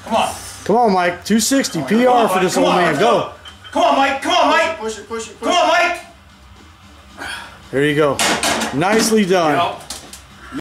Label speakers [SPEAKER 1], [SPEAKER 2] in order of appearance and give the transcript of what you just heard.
[SPEAKER 1] Come on.
[SPEAKER 2] Come on, Mike. 260 PR for this old man. Go.
[SPEAKER 1] Come on, Mike. Come on, Mike.
[SPEAKER 3] Push it, push it, push it.
[SPEAKER 1] Come on, Mike.
[SPEAKER 2] There you go. Nicely done.
[SPEAKER 1] Yep.